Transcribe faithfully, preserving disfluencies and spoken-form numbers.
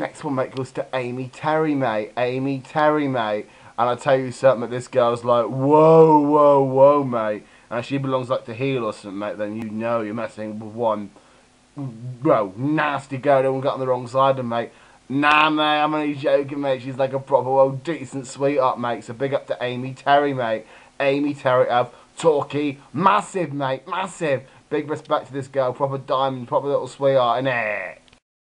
Next one, mate, goes to Aimee Terry, mate. Aimee Terry, mate. And I tell you something, this girl's like, whoa, whoa, whoa, mate. And if she belongs like to heel or something, mate, then you know you're messing with one, bro, nasty girl. Don't get on the wrong side of her, mate. Nah, mate, I'm only joking, mate. She's like a proper old decent sweetheart, mate. So big up to Aimee Terry, mate. Aimee Terry of Torquay. Massive, mate, massive. Big respect to this girl. Proper diamond, proper little sweetheart, innit?